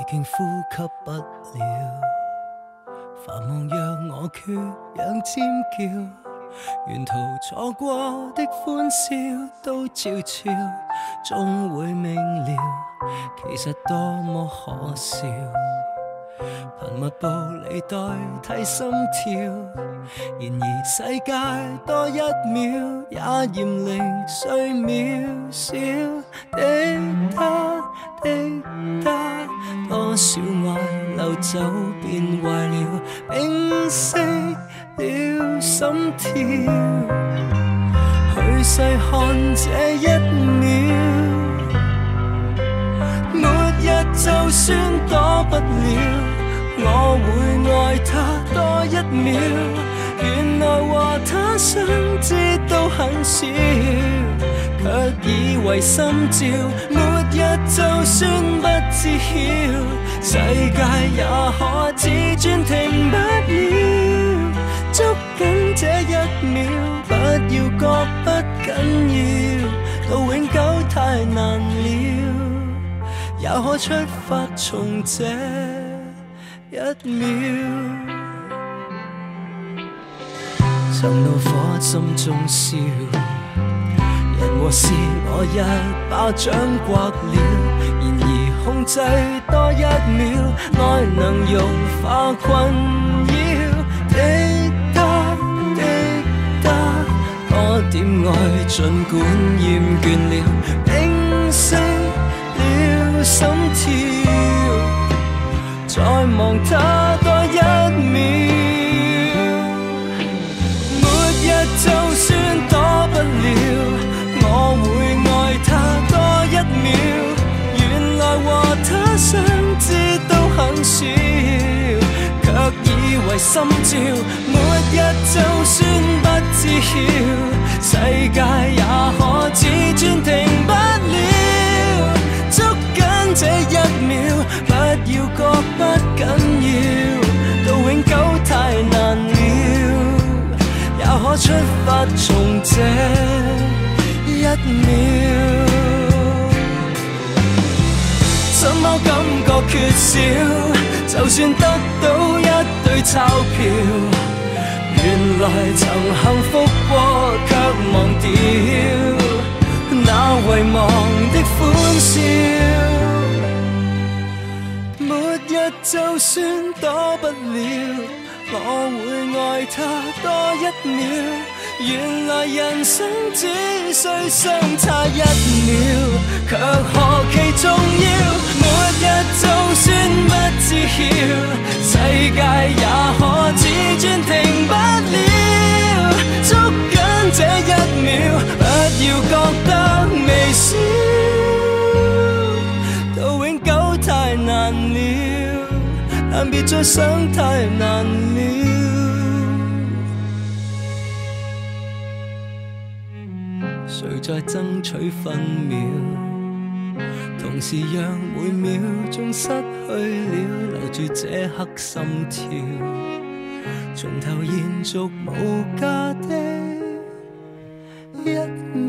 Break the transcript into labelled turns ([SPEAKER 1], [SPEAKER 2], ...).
[SPEAKER 1] 經呼吸不了，繁忙讓我缺氧尖叫，沿途錯過的歡笑都悄悄，終會明了，其實多麼可笑。頻密步履代替心跳，然而世界多一秒也嫌零碎渺小。滴答滴答，多少愛流走變壞了，屏息了心跳，去細看這一秒，末日就算躲不了，我會愛他多一秒，原來和他相知都很少，卻以為心照，末日就算不知曉，世界也可自轉停不了，捉緊這一秒，不要覺不緊要，到永久太難了，也可出發從這一秒，曾怒火心中燒，人和事我一巴掌摑了，然而控制多一秒，愛能融化困擾。滴答滴答，多點愛儘管厭倦了，屏息了心跳，再望他多一秒，末日就算躲不了，我會愛他多一秒，原來和他相知都很少，卻以為心照，末日就算不知曉，世界也可自轉停不了，捉緊這一秒，不要覺不緊要，到永久太難了，也可出發從這一秒。怎麼感覺缺少？就算得到一堆鈔票，原來曾幸福過，卻忘掉那遺忘的歡笑。就算躲不了，我會愛他多一秒，原來人生只需相差一秒，卻何其重要，末日就算不知曉，世界也可自轉停不了，捉緊這一秒，不要覺得微小，到永久太難了，但別再想太難了。誰在爭取分秒，同時讓每秒鐘失去了，留住這刻心跳，從頭延續無價的一秒。